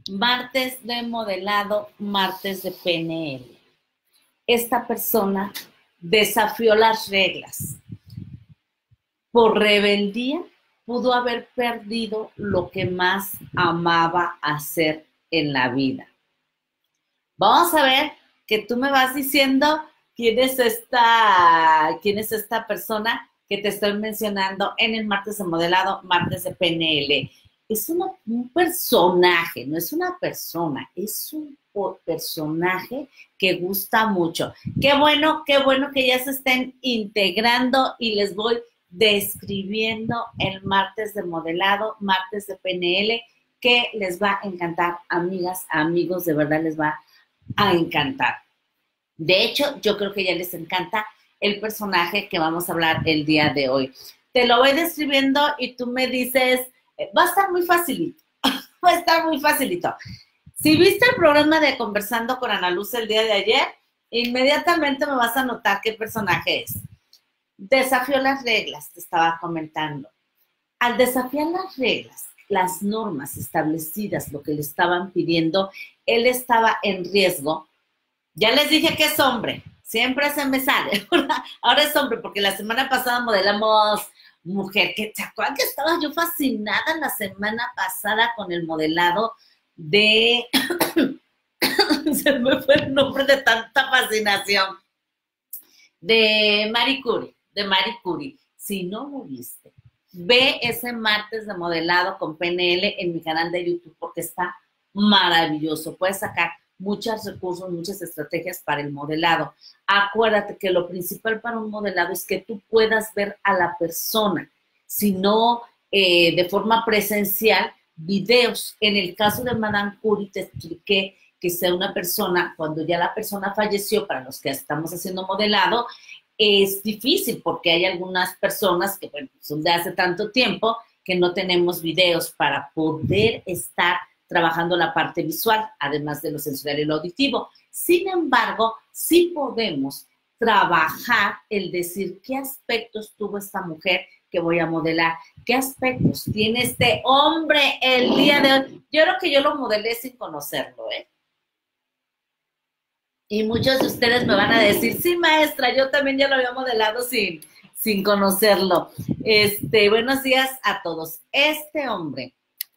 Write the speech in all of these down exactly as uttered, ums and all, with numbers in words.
Martes de modelado, martes de P N L. Esta persona desafió las reglas. Por rebeldía pudo haber perdido lo que más amaba hacer en la vida. Vamos a ver que tú me vas diciendo quién es esta, quién es esta persona que te estoy mencionando en el martes de modelado, martes de P N L. Es una, un personaje, no es una persona, es un personaje que gusta mucho. Qué bueno, qué bueno que ya se estén integrando y les voy describiendo el martes de modelado, martes de P N L, que les va a encantar, amigas, amigos, de verdad les va a encantar. De hecho, yo creo que ya les encanta el personaje que vamos a hablar el día de hoy. Te lo voy describiendo y tú me dices, va a estar muy facilito, va a estar muy facilito. Si viste el programa de Conversando con Ana Luz el día de ayer, inmediatamente me vas a notar qué personaje es. Desafió las reglas, te estaba comentando. Al desafiar las reglas, las normas establecidas, lo que le estaban pidiendo, él estaba en riesgo. Ya les dije que es hombre, siempre se me sale. Ahora es hombre, porque la semana pasada modelamos mujer. ¿Que te acuerdas que estaba yo fascinada la semana pasada con el modelado de... se me fue el nombre de tanta fascinación. De Marie Curie, de Marie Curie. Si no lo viste, ve ese martes de modelado con P N L en mi canal de YouTube porque está maravilloso. Puedes sacar muchos recursos, muchas estrategias para el modelado. Acuérdate que lo principal para un modelado es que tú puedas ver a la persona, si no eh, de forma presencial, videos. En el caso de Madame Curie te expliqué que sea una persona, cuando ya la persona falleció, para los que estamos haciendo modelado, es difícil porque hay algunas personas que bueno, son de hace tanto tiempo que no tenemos videos para poder estar trabajando la parte visual, además de lo sensorial y lo auditivo. Sin embargo, sí podemos trabajar el decir qué aspectos tuvo esta mujer que voy a modelar, qué aspectos tiene este hombre el día de hoy. Yo creo que yo lo modelé sin conocerlo, ¿eh? Y muchos de ustedes me van a decir, sí, maestra, yo también ya lo había modelado sin, sin conocerlo. Este, buenos días a todos. Este hombre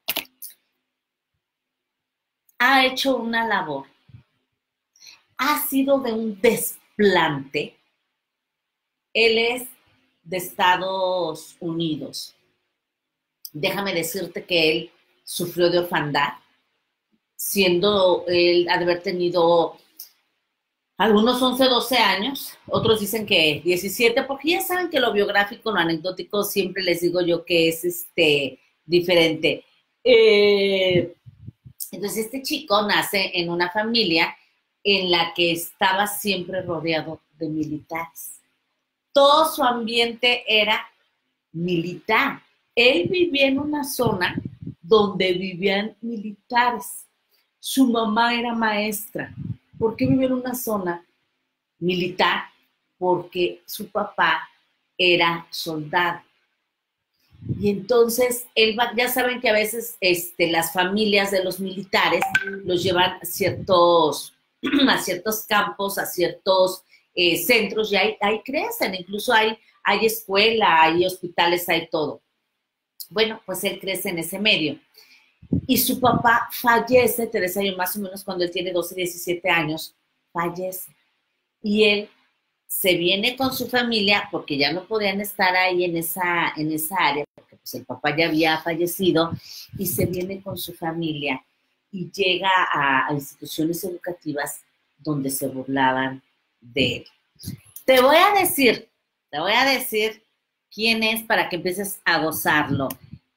ha hecho una labor, ha sido de un desplante. Él es de Estados Unidos. Déjame decirte que él sufrió de orfandad, siendo él, ha de haber tenido algunos once, doce años, otros dicen que diecisiete, porque ya saben que lo biográfico, lo anecdótico, siempre les digo yo que es este, diferente. Eh, entonces, este chico nace en una familia en la que estaba siempre rodeado de militares. Todo su ambiente era militar. Él vivía en una zona donde vivían militares. Su mamá era maestra. ¿Por qué vivía en una zona militar? Porque su papá era soldado. Y entonces, él va, ya saben que a veces este, las familias de los militares los llevan a ciertos, a ciertos campos, a ciertos eh, centros, y ahí, ahí crecen, incluso hay, hay escuela, hay hospitales, hay todo. Bueno, pues él crece en ese medio. Y su papá fallece, Teresa, yo más o menos cuando él tiene doce, diecisiete años, fallece. Y él se viene con su familia porque ya no podían estar ahí en esa, en esa área, porque pues el papá ya había fallecido, y se viene con su familia y llega a, a instituciones educativas donde se burlaban de él. Te voy a decir, te voy a decir quién es para que empieces a gozarlo.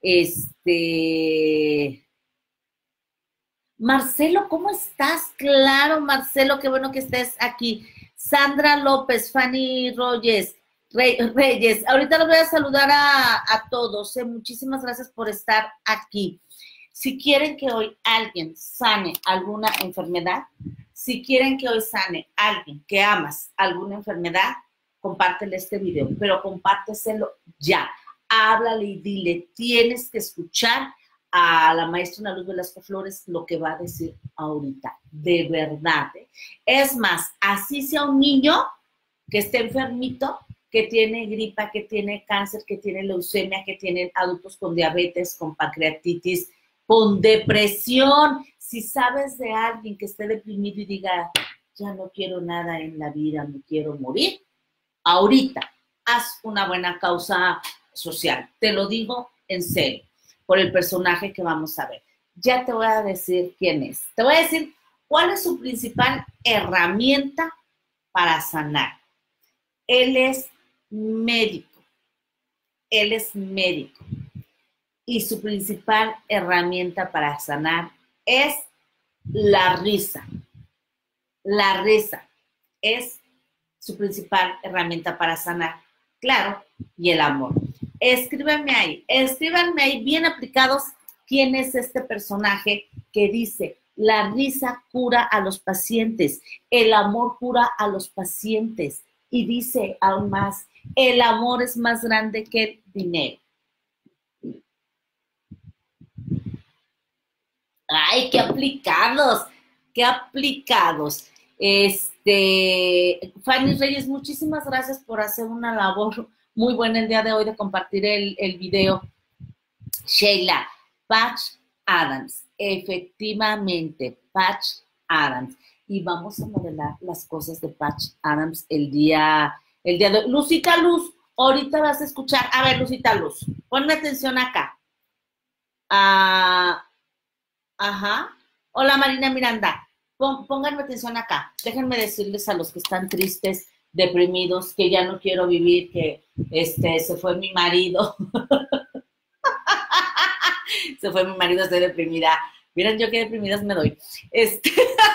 Este... Marcelo, ¿cómo estás? Claro, Marcelo, qué bueno que estés aquí. Sandra López, Fanny Reyes, Rey, Reyes. Ahorita los voy a saludar a, a todos. ¿eh? Muchísimas gracias por estar aquí. Si quieren que hoy alguien sane alguna enfermedad, si quieren que hoy sane alguien que amas alguna enfermedad, compártele este video, pero compárteselo ya. Háblale y dile, tienes que escuchar a la maestra Ana Luz Velasco Flores lo que va a decir ahorita, de verdad. ¿eh? Es más, así sea un niño que esté enfermito, que tiene gripa, que tiene cáncer, que tiene leucemia, que tienen adultos con diabetes, con pancreatitis, con depresión. Si sabes de alguien que esté deprimido y diga, ya no quiero nada en la vida, me quiero morir, ahorita haz una buena causa social. Te lo digo en serio, por el personaje que vamos a ver. Ya te voy a decir quién es. Te voy a decir cuál es su principal herramienta para sanar. Él es médico. Él es médico. Y su principal herramienta para sanar es la risa. La risa es su principal herramienta para sanar. Claro, y el amor. Escríbanme ahí, escríbanme ahí bien aplicados quién es este personaje que dice, la risa cura a los pacientes, el amor cura a los pacientes. Y dice aún más, el amor es más grande que el dinero. ¡Ay, qué aplicados! ¡Qué aplicados! Este, Fanny Reyes, muchísimas gracias por hacer una labor muy buena el día de hoy de compartir el, el video. Sheila, Patch Adams, efectivamente, Patch Adams. Y vamos a modelar las cosas de Patch Adams el día, el día de hoy. Lucita Luz, ahorita vas a escuchar. A ver, Lucita Luz, ponme atención acá. Ah, ajá. Hola, Marina Miranda. Pónganme atención acá. Déjenme decirles a los que están tristes, deprimidos, que ya no quiero vivir, que este, se fue mi marido. Se fue mi marido, estoy deprimida. Miren yo qué deprimidas me doy. Este...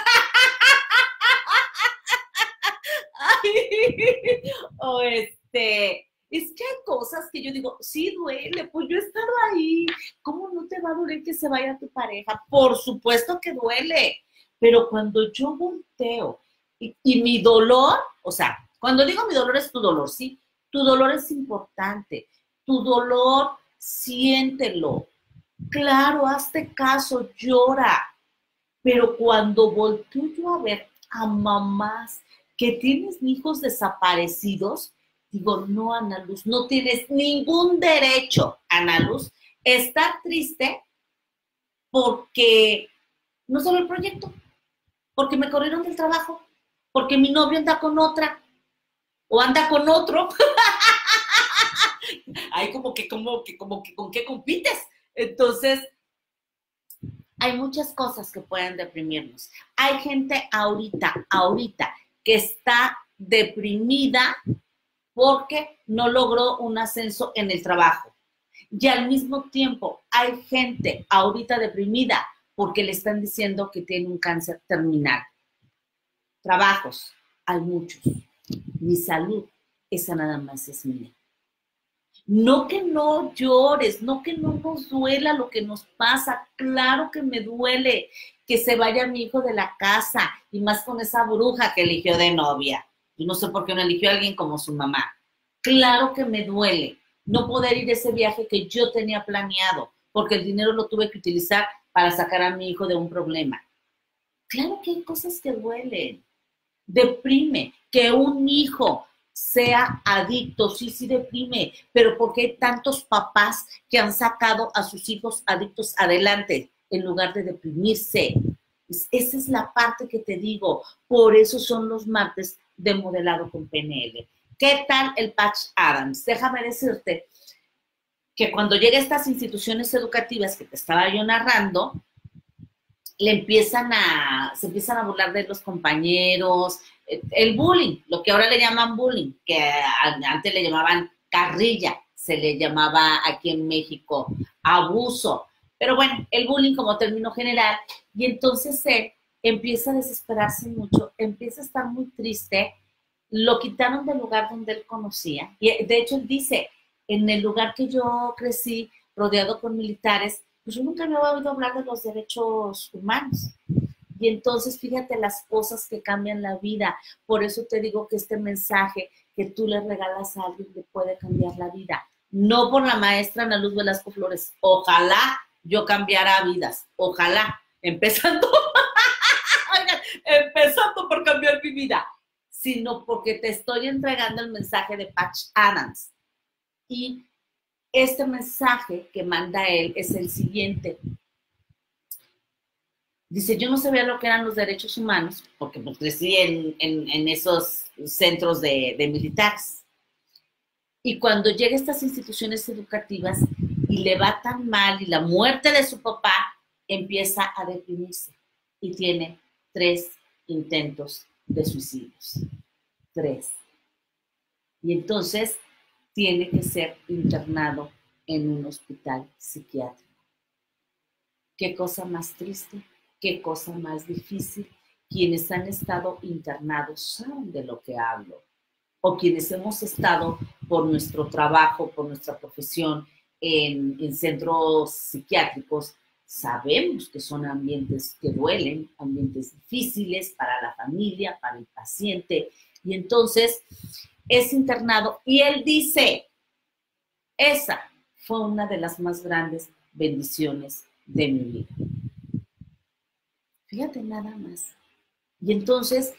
o este... Es que hay cosas que yo digo, sí duele, pues yo he estado ahí. ¿Cómo no te va a doler que se vaya tu pareja? Por supuesto que duele. Pero cuando yo volteo y, y mi dolor, o sea, cuando digo mi dolor es tu dolor, ¿sí? Tu dolor es importante. Tu dolor, siéntelo. Claro, hazte caso, llora. Pero cuando volteo yo a ver a mamás que tienen hijos desaparecidos, digo, no, Ana Luz, no tienes ningún derecho, Ana Luz, estar triste porque no salió el proyecto, porque me corrieron del trabajo, porque mi novio anda con otra o anda con otro. Ay, como que, como que, como que, ¿con qué compites? Entonces, hay muchas cosas que pueden deprimirnos. Hay gente ahorita, ahorita, que está deprimida porque no logró un ascenso en el trabajo. Y al mismo tiempo hay gente ahorita deprimida porque le están diciendo que tiene un cáncer terminal. Trabajos, hay muchos. Mi salud, esa nada más es mía. No que no llores, no que no nos duela lo que nos pasa. Claro que me duele que se vaya mi hijo de la casa, y más con esa bruja que eligió de novia. Yo no sé por qué no eligió a alguien como su mamá. Claro que me duele no poder ir a ese viaje que yo tenía planeado, porque el dinero lo tuve que utilizar para sacar a mi hijo de un problema. Claro que hay cosas que duelen. Deprime que un hijo sea adicto, sí, sí deprime, pero porque hay tantos papás que han sacado a sus hijos adictos adelante en lugar de deprimirse. Esa es la parte que te digo. Por eso son los martes de modelado con P N L. ¿Qué tal el Patch Adams? Déjame decirte que cuando llega a estas instituciones educativas que te estaba yo narrando, le empiezan a, se empiezan a burlar de los compañeros, el bullying, lo que ahora le llaman bullying, que antes le llamaban carrilla, se le llamaba aquí en México abuso. Pero bueno, el bullying como término general, y entonces él empieza a desesperarse mucho, empieza a estar muy triste, lo quitaron del lugar donde él conocía, y de hecho él dice, en el lugar que yo crecí, rodeado por militares, pues yo nunca me había oído hablar de los derechos humanos. Y entonces fíjate las cosas que cambian la vida. Por eso te digo que este mensaje que tú le regalas a alguien le puede cambiar la vida. No por la maestra Ana Luz Velasco Flores. Ojalá yo cambiara vidas. Ojalá, empezando, empezando por cambiar mi vida, sino porque te estoy entregando el mensaje de Patch Adams. Y este mensaje que manda él es el siguiente. Dice, yo no sabía lo que eran los derechos humanos, porque pues, crecí en, en, en esos centros de, de militares. Y cuando llega a estas instituciones educativas y le va tan mal y la muerte de su papá, empieza a deprimirse y tiene tres intentos de suicidios. Tres. Y entonces tiene que ser internado en un hospital psiquiátrico. Qué cosa más triste, qué cosa más difícil. Quienes han estado internados saben de lo que hablo. O quienes hemos estado por nuestro trabajo, por nuestra profesión en, en centros psiquiátricos, sabemos que son ambientes que duelen, ambientes difíciles para la familia, para el paciente. Y entonces es internado y él dice, esa fue una de las más grandes bendiciones de mi vida. Fíjate nada más. Y entonces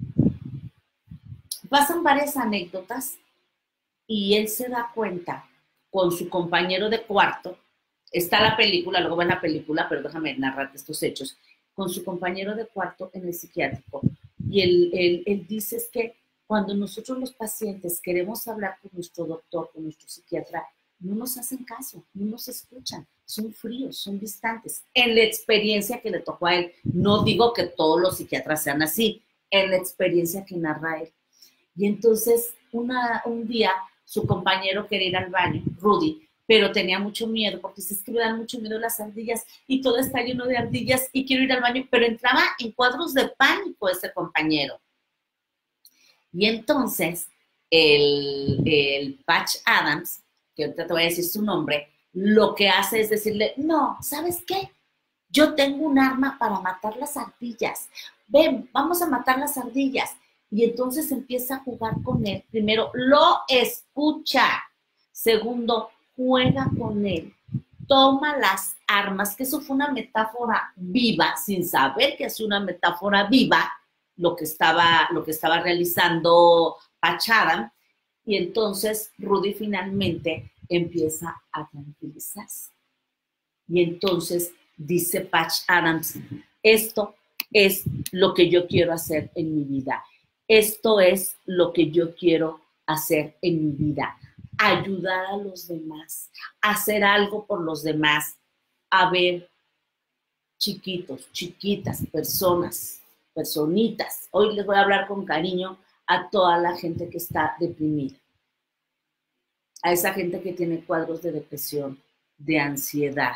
pasan varias anécdotas y él se da cuenta con su compañero de cuarto, está la película, luego ven la película, pero déjame narrarte estos hechos, con su compañero de cuarto en el psiquiátrico. Y él, él, él dice es que cuando nosotros los pacientes queremos hablar con nuestro doctor, con nuestro psiquiatra, no nos hacen caso, no nos escuchan, son fríos, son distantes. En la experiencia que le tocó a él, no digo que todos los psiquiatras sean así, en la experiencia que narra él. Y entonces una, un día su compañero quería ir al baño, Rudy, pero tenía mucho miedo porque se es que me dan mucho miedo las ardillas y todo está lleno de ardillas y quiero ir al baño, pero entraba en cuadros de pánico ese compañero. Y entonces el, el Patch Adams, que ahorita te voy a decir su nombre, lo que hace es decirle, no, ¿sabes qué? Yo tengo un arma para matar las ardillas. Ven, vamos a matar las ardillas. Y entonces empieza a jugar con él. Primero, lo escucha. Segundo, juega con él. Toma las armas, que eso fue una metáfora viva, sin saber que es una metáfora viva, lo que estaba, lo que estaba realizando Patch Adams. Y entonces Rudy finalmente empieza a tranquilizarse. Y entonces dice Patch Adams, esto es lo que yo quiero hacer en mi vida. Esto es lo que yo quiero hacer en mi vida. Ayudar a los demás, hacer algo por los demás. A ver, chiquitos, chiquitas, personas, personitas. Hoy les voy a hablar con cariño a toda la gente que está deprimida. A esa gente que tiene cuadros de depresión, de ansiedad.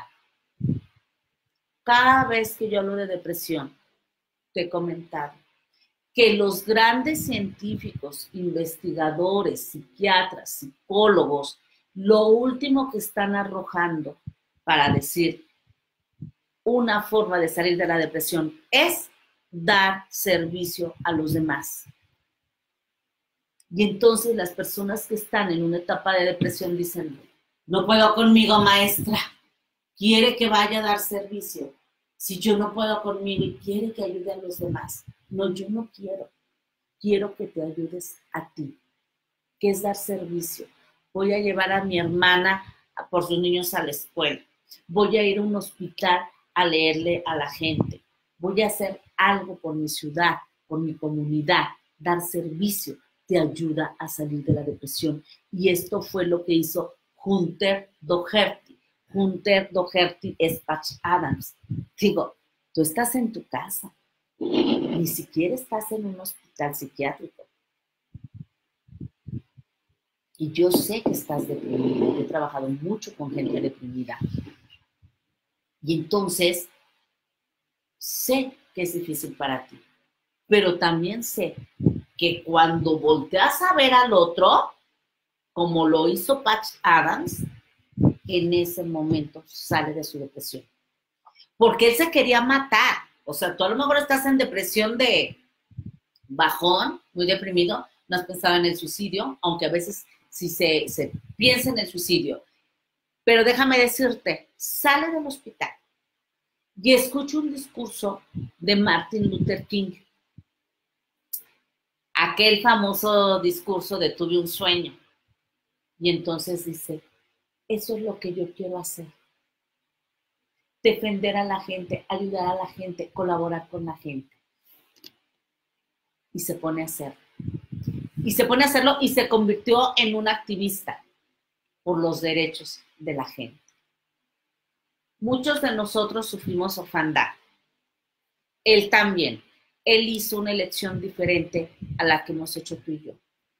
Cada vez que yo hablo de depresión, te he comentado que los grandes científicos, investigadores, psiquiatras, psicólogos, lo último que están arrojando para decir una forma de salir de la depresión es dar servicio a los demás. Y entonces las personas que están en una etapa de depresión dicen, no puedo conmigo, maestra, quiere que vaya a dar servicio. Si yo no puedo conmigo y quiere que ayude a los demás. No, yo no quiero. Quiero que te ayudes a ti, que es dar servicio. Voy a llevar a mi hermana por sus niños a la escuela. Voy a ir a un hospital a leerle a la gente. Voy a hacer algo por mi ciudad, por mi comunidad. Dar servicio te ayuda a salir de la depresión. Y esto fue lo que hizo Hunter Doherty. Hunter Doherty es Patch Adams. Digo, tú estás en tu casa. Ni siquiera estás en un hospital psiquiátrico. Y yo sé que estás deprimido. He trabajado mucho con gente deprimida. Y entonces, sé que es difícil para ti. Pero también sé que cuando volteas a ver al otro, como lo hizo Patch Adams, en ese momento sale de su depresión. Porque él se quería matar. O sea, tú a lo mejor estás en depresión de bajón, muy deprimido, no has pensado en el suicidio, aunque a veces sí se, se piensa en el suicidio. Pero déjame decirte, sale del hospital y escucha un discurso de Martin Luther King. Aquel famoso discurso de tuve un sueño. Y entonces dice, eso es lo que yo quiero hacer. Defender a la gente, ayudar a la gente, colaborar con la gente. Y se pone a hacerlo. Y se pone a hacerlo y se convirtió en un activista por los derechos de la gente. Muchos de nosotros sufrimos orfandad. Él también. Él hizo una elección diferente a la que hemos hecho tú y yo.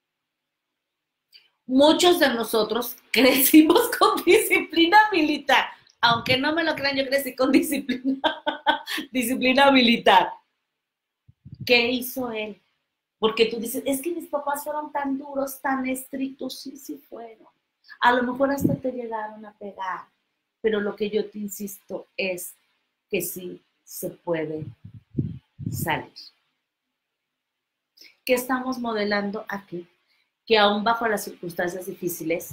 Muchos de nosotros crecimos con disciplina militar. Aunque no me lo crean, yo crecí con disciplina, disciplina militar. ¿Qué hizo él? Porque tú dices, es que mis papás fueron tan duros, tan estrictos. Sí, sí fueron. A lo mejor hasta te llegaron a pegar. Pero lo que yo te insisto es que sí se puede salir. ¿Qué estamos modelando aquí? Que aún bajo las circunstancias difíciles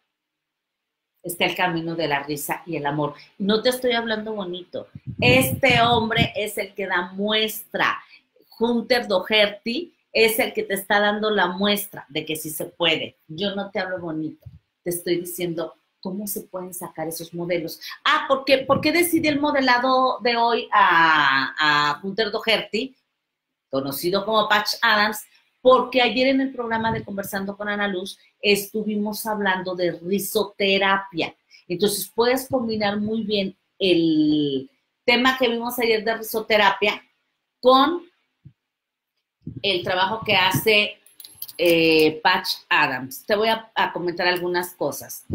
está el camino de la risa y el amor. No te estoy hablando bonito. Este hombre es el que da muestra. Hunter Doherty es el que te está dando la muestra de que sí se puede. Yo no te hablo bonito. Te estoy diciendo cómo se pueden sacar esos modelos. Ah, ¿por qué, ¿por qué decidí el modelado de hoy a, a Hunter Doherty, conocido como Patch Adams? Porque ayer en el programa de Conversando con Ana Luz estuvimos hablando de risoterapia. Entonces puedes combinar muy bien el tema que vimos ayer de risoterapia con el trabajo que hace eh, Patch Adams. Te voy a, a comentar algunas cosas.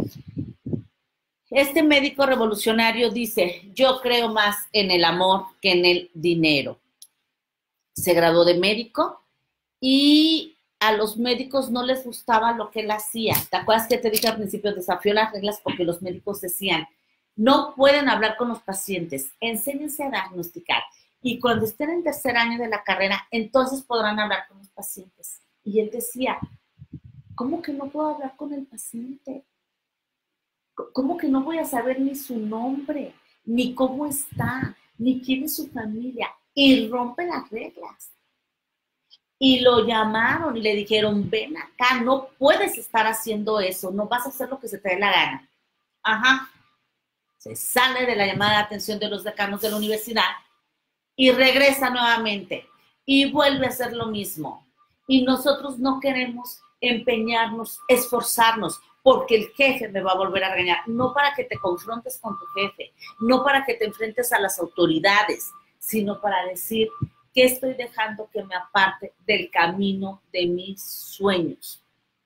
Este médico revolucionario dice, yo creo más en el amor que en el dinero. Se graduó de médico y a los médicos no les gustaba lo que él hacía. ¿Te acuerdas que te dije al principio? Desafió las reglas porque los médicos decían, no pueden hablar con los pacientes, enséñense a diagnosticar. Y cuando estén en tercer año de la carrera, entonces podrán hablar con los pacientes. Y él decía, ¿cómo que no puedo hablar con el paciente? ¿Cómo que no voy a saber ni su nombre, ni cómo está, ni quién es su familia? Y rompe las reglas. Y lo llamaron y le dijeron, ven acá, no puedes estar haciendo eso, no vas a hacer lo que se te dé la gana. Ajá. Se sale de la llamada de atención de los decanos de la universidad y regresa nuevamente y vuelve a hacer lo mismo. Y nosotros no queremos empeñarnos, esforzarnos, porque el jefe me va a volver a regañar, no para que te confrontes con tu jefe, no para que te enfrentes a las autoridades, sino para decir que estoy dejando que me aparte del camino de mis sueños.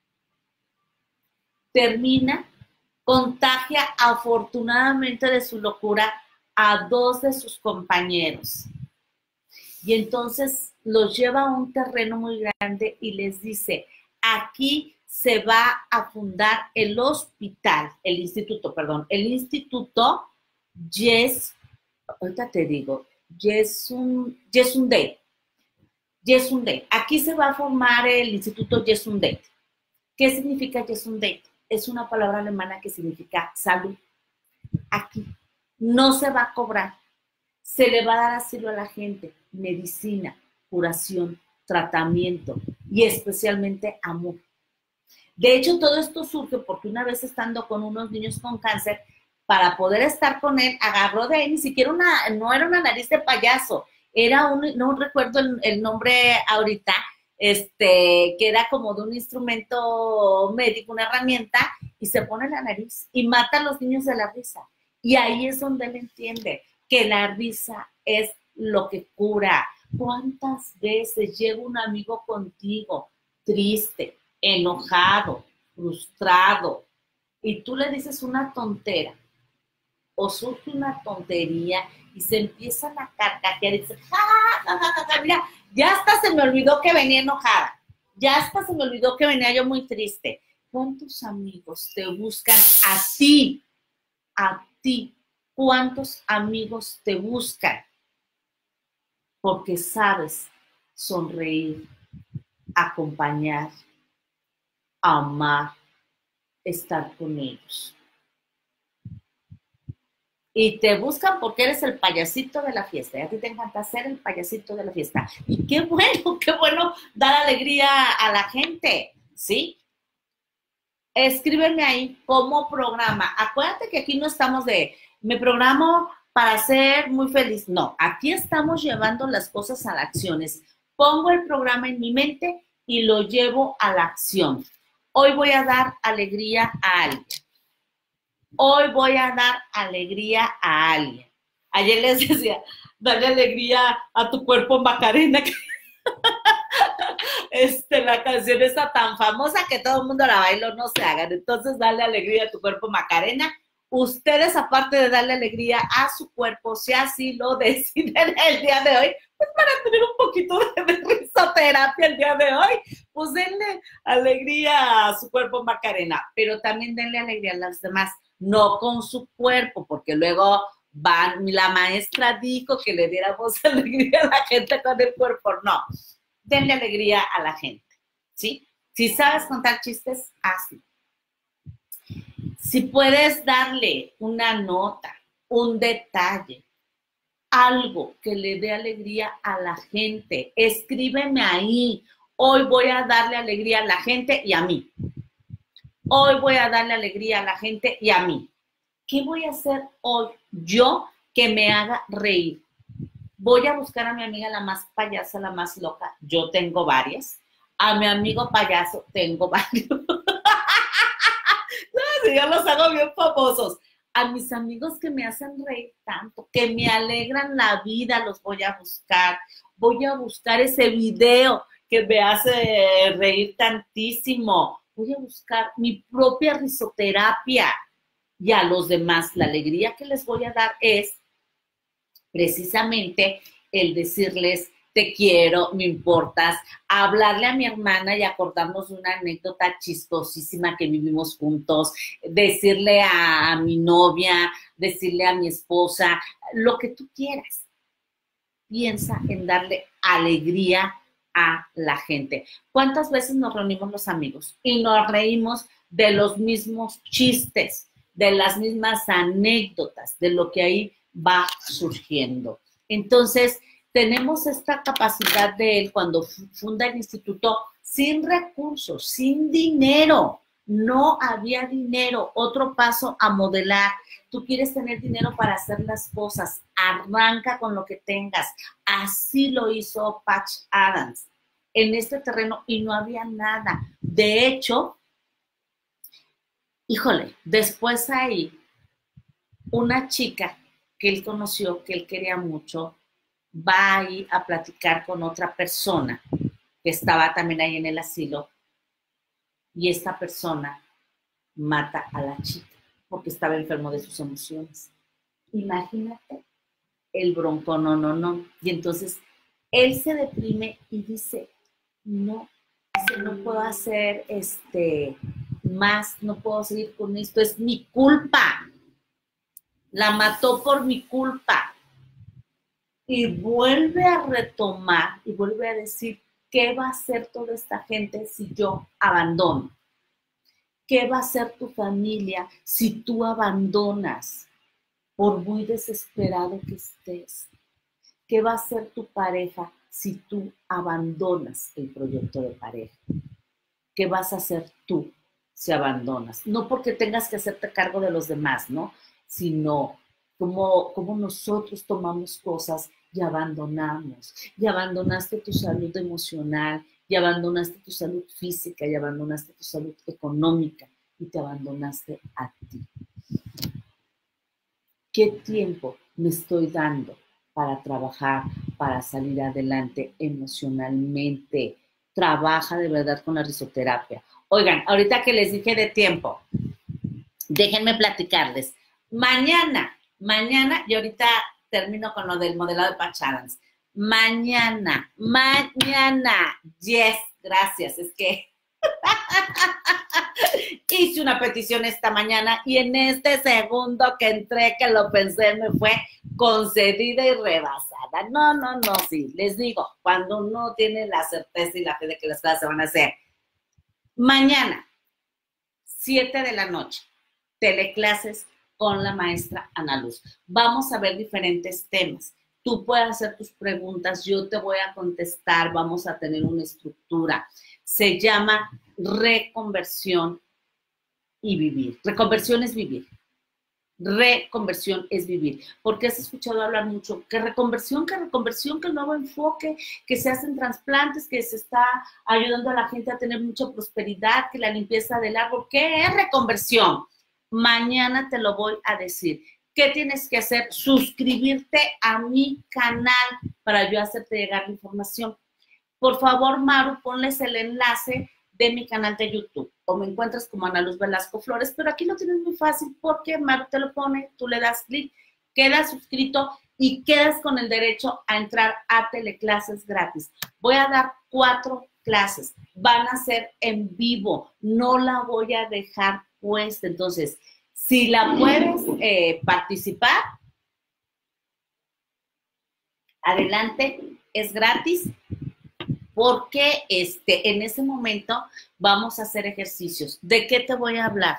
Termina, contagia afortunadamente de su locura a dos de sus compañeros. Y entonces los lleva a un terreno muy grande y les dice, aquí se va a fundar el hospital, el instituto, perdón, el instituto Yes, ahorita te digo, Yesun, Yesunday. Yesunday. Aquí se va a formar el instituto Yesunday. ¿Qué significa Yesunday? Es una palabra alemana que significa salud. Aquí no se va a cobrar. Se le va a dar asilo a la gente, medicina, curación, tratamiento y especialmente amor. De hecho, todo esto surge porque una vez estando con unos niños con cáncer, para poder estar con él, agarró de él, ni siquiera una, no era una nariz de payaso, era un, no recuerdo el, el nombre ahorita, este, que era como de un instrumento médico, una herramienta, y se pone la nariz y mata a los niños de la risa. Y ahí es donde él entiende que la risa es lo que cura. ¿Cuántas veces llega un amigo contigo triste, enojado, frustrado, y tú le dices una tontera o surge una tontería y se empiezan a carcajear y dicen, ja, ja, ja, ja, ja, mira, ya hasta se me olvidó que venía enojada, ya hasta se me olvidó que venía yo muy triste? ¿Cuántos amigos te buscan a ti? A ti. ¿Cuántos amigos te buscan? Porque sabes sonreír, acompañar, amar, estar con ellos. Y te buscan porque eres el payasito de la fiesta. Y a ti te encanta ser el payasito de la fiesta. Y qué bueno, qué bueno dar alegría a la gente, ¿sí? Escríbeme ahí cómo programa. Acuérdate que aquí no estamos de, me programo para ser muy feliz. No, aquí estamos llevando las cosas a las acciones. Pongo el programa en mi mente y lo llevo a la acción. Hoy voy a dar alegría a alguien. Hoy voy a dar alegría a alguien. Ayer les decía, darle alegría a tu cuerpo, Macarena. Este, la canción está tan famosa que todo el mundo la bailó, no se hagan. Entonces, dale alegría a tu cuerpo, Macarena. Ustedes, aparte de darle alegría a su cuerpo, si así lo deciden el día de hoy, pues para tener un poquito de, de risoterapia el día de hoy, pues denle alegría a su cuerpo, Macarena, pero también denle alegría a los demás, no con su cuerpo, porque luego van, la maestra dijo que le diéramos alegría a la gente con el cuerpo, no. Denle alegría a la gente, ¿sí? Si sabes contar chistes, hazlo. Si puedes darle una nota, un detalle, algo que le dé alegría a la gente, escríbeme ahí. Hoy voy a darle alegría a la gente y a mí. Hoy voy a darle alegría a la gente y a mí. ¿Qué voy a hacer hoy yo que me haga reír? Voy a buscar a mi amiga la más payasa, la más loca. Yo tengo varias. A mi amigo payaso tengo varios. No, yo los hago bien famosos. A mis amigos que me hacen reír tanto, que me alegran la vida, los voy a buscar. Voy a buscar ese video que me hace reír tantísimo. Voy a buscar mi propia risoterapia. Y a los demás, la alegría que les voy a dar es precisamente el decirles, te quiero, me importas, hablarle a mi hermana y acordarnos de una anécdota chistosísima que vivimos juntos, decirle a, a mi novia, decirle a mi esposa, lo que tú quieras. Piensa en darle alegría a la gente. ¿Cuántas veces nos reunimos los amigos y nos reímos de los mismos chistes, de las mismas anécdotas, de lo que ahí va surgiendo? Entonces, tenemos esta capacidad de él cuando funda el instituto sin recursos, sin dinero. No había dinero. Otro paso a modelar. Tú quieres tener dinero para hacer las cosas. Arranca con lo que tengas. Así lo hizo Patch Adams en este terreno y no había nada. De hecho, híjole, después hay una chica que él conoció, que él quería mucho, va ahí a platicar con otra persona que estaba también ahí en el asilo y esta persona mata a la chica porque estaba enfermo de sus emociones. Imagínate el bronco, no, no, no. Y entonces él se deprime y dice, no, no puedo hacer este más, no puedo seguir con esto, es mi culpa. La mató por mi culpa. Y vuelve a retomar y vuelve a decir, ¿qué va a hacer toda esta gente si yo abandono? ¿Qué va a hacer tu familia si tú abandonas? Por muy desesperado que estés. ¿Qué va a hacer tu pareja si tú abandonas el proyecto de pareja? ¿Qué vas a hacer tú si abandonas? No porque tengas que hacerte cargo de los demás, ¿no? Sino Como, como nosotros tomamos cosas y abandonamos. Y abandonaste tu salud emocional, y abandonaste tu salud física, y abandonaste tu salud económica, y te abandonaste a ti. ¿Qué tiempo me estoy dando para trabajar, para salir adelante emocionalmente? Trabaja de verdad con la risoterapia. Oigan, ahorita que les dije de tiempo, déjenme platicarles. Mañana, Mañana, y ahorita termino con lo del modelado de Patch Adams. Mañana, mañana, yes, gracias, es que hice una petición esta mañana y en este segundo que entré, que lo pensé, me fue concedida y rebasada. No, no, no, sí, les digo, cuando uno tiene la certeza y la fe de que las cosas se van a hacer. Mañana, siete de la noche, teleclases con la maestra Ana Luz. Vamos a ver diferentes temas. Tú puedes hacer tus preguntas, yo te voy a contestar, vamos a tener una estructura. Se llama reconversión y vivir. Reconversión es vivir. Reconversión es vivir. Porque has escuchado hablar mucho que reconversión, que reconversión, que el nuevo enfoque, que se hacen trasplantes, que se está ayudando a la gente a tener mucha prosperidad, que la limpieza del árbol. ¿Qué es reconversión? Mañana te lo voy a decir. ¿Qué tienes que hacer? Suscribirte a mi canal para yo hacerte llegar la información. Por favor, Maru, ponles el enlace de mi canal de YouTube. O me encuentras como Ana Luz Velasco Flores, pero aquí lo tienes muy fácil porque Maru te lo pone, tú le das clic, quedas suscrito y quedas con el derecho a entrar a teleclases gratis. Voy a dar cuatro clases, van a ser en vivo, no la voy a dejar puesta. Entonces, si la puedes eh, participar, adelante, es gratis. Porque este, en ese momento vamos a hacer ejercicios. ¿De qué te voy a hablar?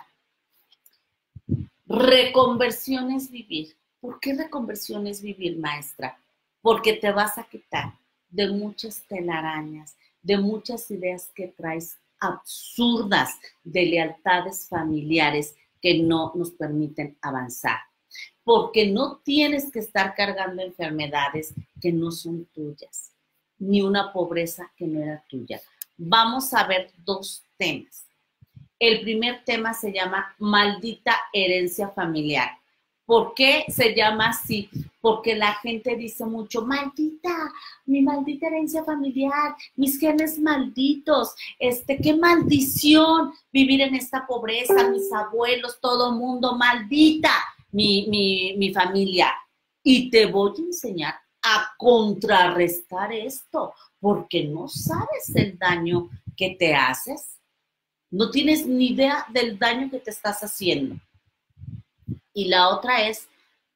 Reconversión es vivir. ¿Por qué reconversión es vivir, maestra? Porque te vas a quitar de muchas telarañas, de muchas ideas que traes absurdas, de lealtades familiares que no nos permiten avanzar. Porque no tienes que estar cargando enfermedades que no son tuyas, ni una pobreza que no era tuya. Vamos a ver dos temas. El primer tema se llama maldita herencia familiar. ¿Por qué se llama así? Porque la gente dice mucho, maldita, mi maldita herencia familiar, mis genes malditos, este, qué maldición vivir en esta pobreza, mis abuelos, todo mundo, maldita mi, mi, mi familia. Y te voy a enseñar a contrarrestar esto, porque no sabes el daño que te haces. No tienes ni idea del daño que te estás haciendo. Y la otra es,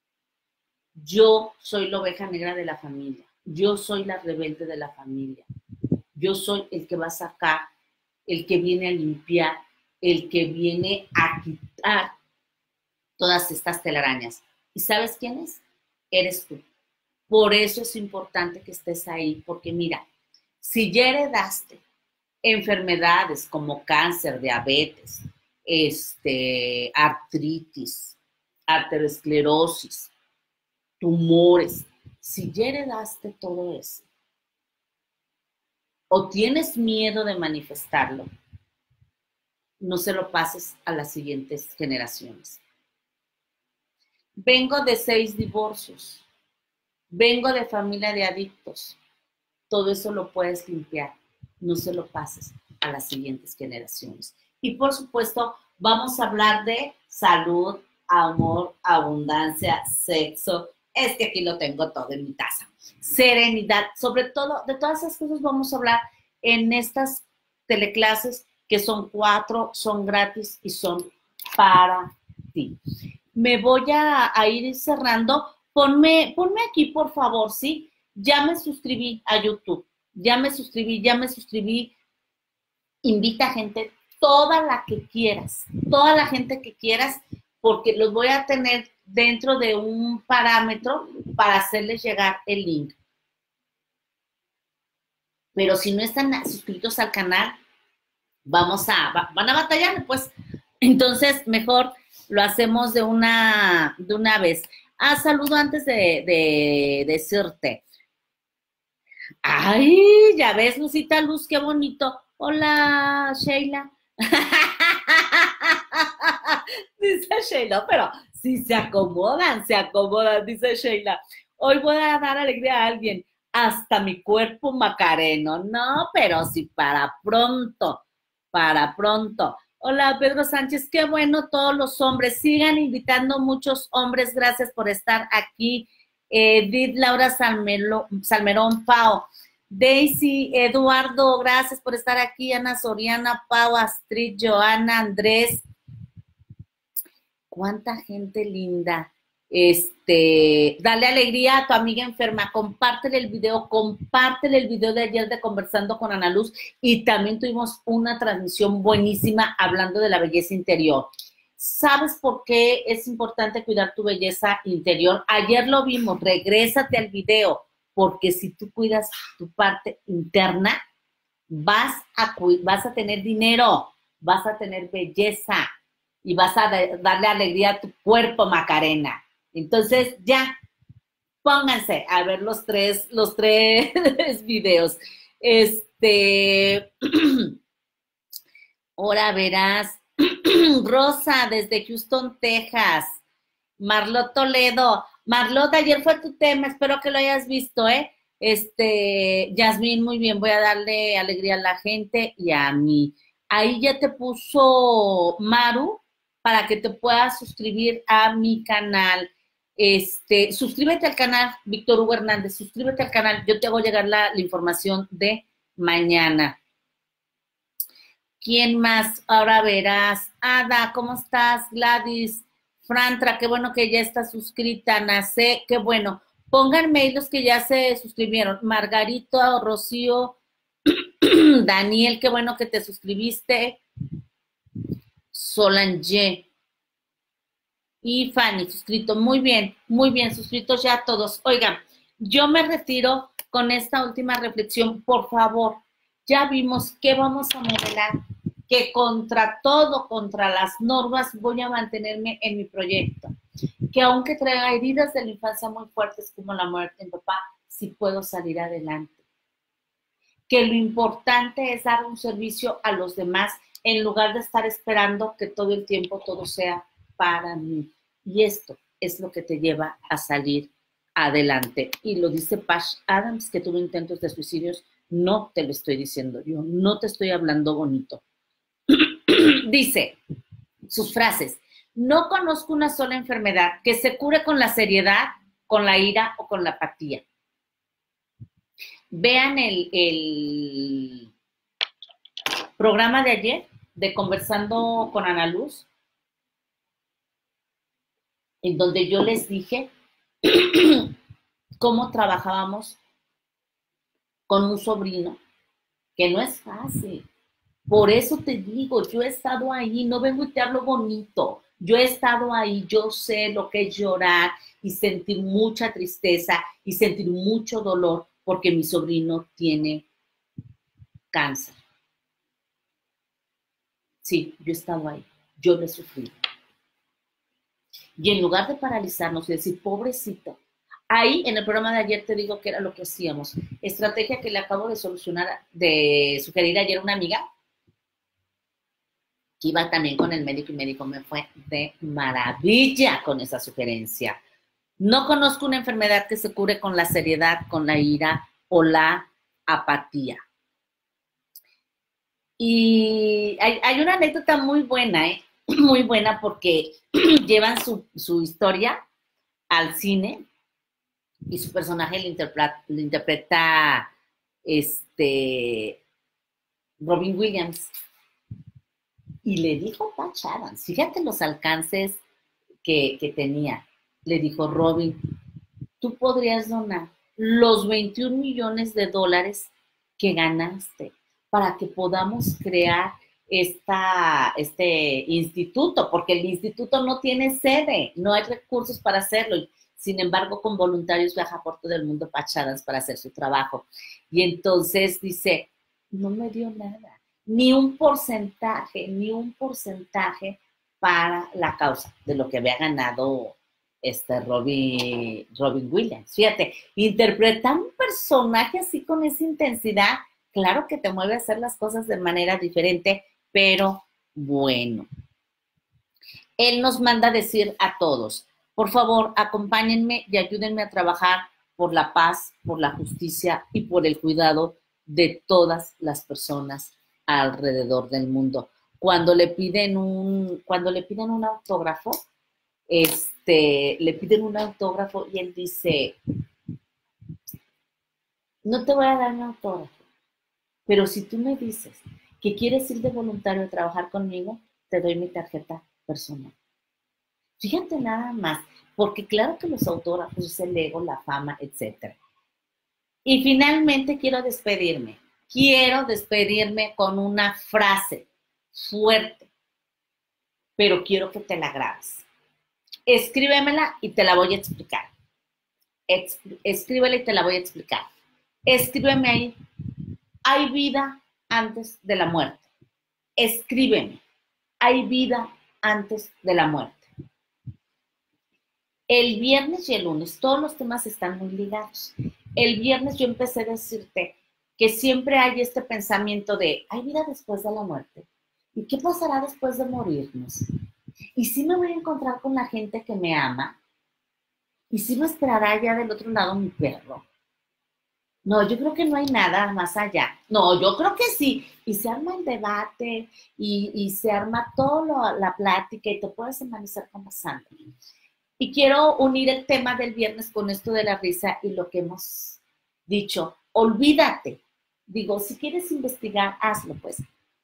yo soy la oveja negra de la familia. Yo soy la rebelde de la familia. Yo soy el que va a sacar, el que viene a limpiar, el que viene a quitar todas estas telarañas. ¿Y sabes quién es? Eres tú. Por eso es importante que estés ahí, porque mira, si ya heredaste enfermedades como cáncer, diabetes, este, artritis, arteriosclerosis, tumores, si ya heredaste todo eso, o tienes miedo de manifestarlo, no se lo pases a las siguientes generaciones. Vengo de seis divorcios. Vengo de familia de adictos. Todo eso lo puedes limpiar. No se lo pases a las siguientes generaciones. Y por supuesto, vamos a hablar de salud, amor, abundancia, sexo. Es que aquí lo tengo todo en mi taza. Serenidad. Sobre todo, de todas esas cosas vamos a hablar en estas teleclases que son cuatro, son gratis y son para ti. Me voy a, a ir cerrando. Ponme, ponme aquí, por favor, ¿sí? Ya me suscribí a YouTube, ya me suscribí, ya me suscribí. Invita gente, toda la que quieras, toda la gente que quieras, porque los voy a tener dentro de un parámetro para hacerles llegar el link. Pero si no están suscritos al canal, vamos a, van a batallar, pues. Entonces, mejor lo hacemos de una, de una vez. Ah, saludo antes de, de, de decirte. Ay, ya ves, Lucita Luz, qué bonito. Hola, Sheila. Dice Sheila, pero si se acomodan, se acomodan, dice Sheila. Hoy voy a dar alegría a alguien, hasta mi cuerpo macareno. No, pero sí para pronto, para pronto. Hola, Pedro Sánchez, qué bueno todos los hombres. Sigan invitando muchos hombres. Gracias por estar aquí. Edith, Laura Salmelo, Salmerón, Pau. Daisy, Eduardo, gracias por estar aquí. Ana Soriana, Pau, Astrid, Joana, Andrés. Cuánta gente linda. Este, dale alegría a tu amiga enferma, compártele el video, compártele el video de ayer de Conversando con Ana Luz, y también tuvimos una transmisión buenísima hablando de la belleza interior. ¿Sabes por qué es importante cuidar tu belleza interior? Ayer lo vimos, regrésate al video, porque si tú cuidas tu parte interna, vas a, vas a tener dinero, vas a tener belleza y vas a darle alegría a tu cuerpo, Macarena. Entonces, ya, pónganse a ver los tres, los tres videos. Este, ahora verás, Rosa, desde Houston, Texas. Marlot Toledo. Marlot, ayer fue tu tema, espero que lo hayas visto, ¿eh? Este, Yasmín, muy bien, voy a darle alegría a la gente y a mí. Ahí ya te puso Maru para que te puedas suscribir a mi canal. Este, suscríbete al canal, Víctor Hugo Hernández, suscríbete al canal, yo te hago llegar la, la información de mañana. ¿Quién más? Ahora verás. Ada, ¿cómo estás? Gladys, Frantra, qué bueno que ya está suscrita. Nace, qué bueno. Pónganme ahí los que ya se suscribieron. Margarito, Rocío, Daniel, qué bueno que te suscribiste. Solange y Fanny, suscrito. Muy bien, muy bien, suscritos ya todos. Oigan, yo me retiro con esta última reflexión. Por favor, ya vimos que vamos a modelar, que contra todo, contra las normas, voy a mantenerme en mi proyecto. Que aunque traiga heridas de la infancia muy fuertes como la muerte de mi papá, sí puedo salir adelante. Que lo importante es dar un servicio a los demás en lugar de estar esperando que todo el tiempo todo sea para mí. Y esto es lo que te lleva a salir adelante. Y lo dice Patch Adams, que tuvo intentos de suicidios. No te lo estoy diciendo yo, no te estoy hablando bonito. Dice sus frases: no conozco una sola enfermedad que se cure con la seriedad, con la ira o con la apatía. Vean el, el programa de ayer de Conversando con Ana Luz, en donde yo les dije cómo trabajábamos con un sobrino, que no es fácil. Por eso te digo, yo he estado ahí, no vengo y te hablo bonito. Yo he estado ahí, yo sé lo que es llorar y sentir mucha tristeza y sentir mucho dolor porque mi sobrino tiene cáncer. Sí, yo he estado ahí, yo lo he sufrido. Y en lugar de paralizarnos y decir, pobrecito, ahí en el programa de ayer te digo que era lo que hacíamos. Estrategia que le acabo de solucionar, de sugerir ayer a una amiga, que iba también con el médico y el médico me fue de maravilla con esa sugerencia. No conozco una enfermedad que se cure con la seriedad, con la ira o la apatía. Y hay, hay una anécdota muy buena, ¿eh? Muy buena porque llevan su, su historia al cine y su personaje le interpreta, le interpreta este, Robin Williams. Y le dijo Patch Adams, fíjate los alcances que, que tenía. Le dijo, Robin, tú podrías donar los veintiún millones de dólares que ganaste para que podamos crear esta, este instituto, porque el instituto no tiene sede, no hay recursos para hacerlo. Sin embargo, con voluntarios viaja por todo el mundo Patch Adams para hacer su trabajo. Y entonces dice, no me dio nada, ni un porcentaje, ni un porcentaje para la causa de lo que había ganado este Robin, Robin Williams. Fíjate, interpretar un personaje así con esa intensidad, claro que te mueve a hacer las cosas de manera diferente, pero bueno. Él nos manda a decir a todos, por favor, acompáñenme y ayúdenme a trabajar por la paz, por la justicia y por el cuidado de todas las personas alrededor del mundo. Cuando le piden un, cuando le piden un autógrafo, este, le piden un autógrafo y él dice, no te voy a dar un autógrafo, pero si tú me dices que quieres ir de voluntario a trabajar conmigo, te doy mi tarjeta personal. Fíjate nada más, porque claro que los autógrafos es el ego, la fama, etcétera. Y finalmente quiero despedirme. Quiero despedirme con una frase fuerte. pero quiero que te la grabes. Escríbemela y te la voy a explicar. Escríbela y te la voy a explicar. Escríbeme ahí. Hay vida antes de la muerte. Escríbeme. Hay vida antes de la muerte. El viernes y el lunes, todos los temas están muy ligados. El viernes yo empecé a decirte que siempre hay este pensamiento de, hay vida después de la muerte. ¿Y qué pasará después de morirnos? ¿Y si me voy a encontrar con la gente que me ama? ¿Y si me esperará allá del otro lado mi perro? No, yo creo que no hay nada más allá. No, yo creo que sí. Y se arma el debate y, y se arma toda la plática y te puedes amanecer conversando. Y quiero unir el tema del viernes con esto de la risa y lo que hemos dicho. Olvídate. Digo, si quieres investigar, hazlo, pues.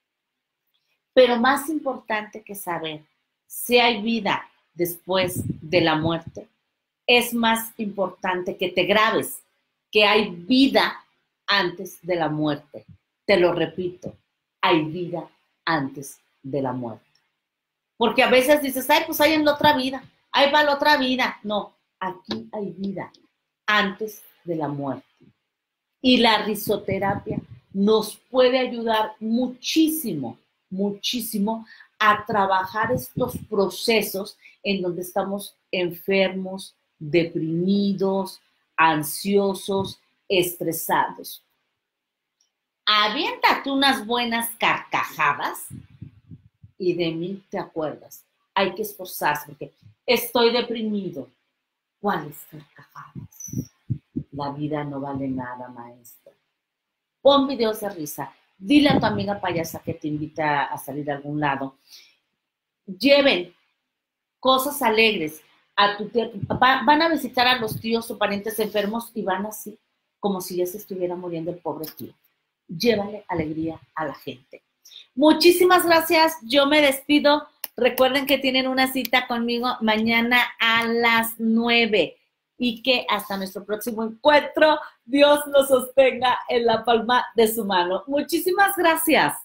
Pero más importante que saber si hay vida después de la muerte, es más importante que te grabes que hay vida antes de la muerte. Te lo repito, hay vida antes de la muerte. Porque a veces dices, ay, pues hay en la otra vida, ahí va la otra vida. No, aquí hay vida antes de la muerte. Y la risoterapia nos puede ayudar muchísimo, muchísimo a trabajar estos procesos en donde estamos enfermos, deprimidos, ansiosos, estresados. Aviéntate unas buenas carcajadas y de mí te acuerdas. Hay que esforzarse porque estoy deprimido. ¿Cuáles carcajadas? La vida no vale nada, maestra. Pon videos de risa. Dile a tu amiga payasa que te invita a salir a algún lado. Lleven cosas alegres. A tu tía, van a visitar a los tíos o parientes enfermos y van así, como si ya se estuviera muriendo el pobre tío. Llévale alegría a la gente. Muchísimas gracias. Yo me despido. Recuerden que tienen una cita conmigo mañana a las nueve y que hasta nuestro próximo encuentro, Dios los sostenga en la palma de su mano. Muchísimas gracias.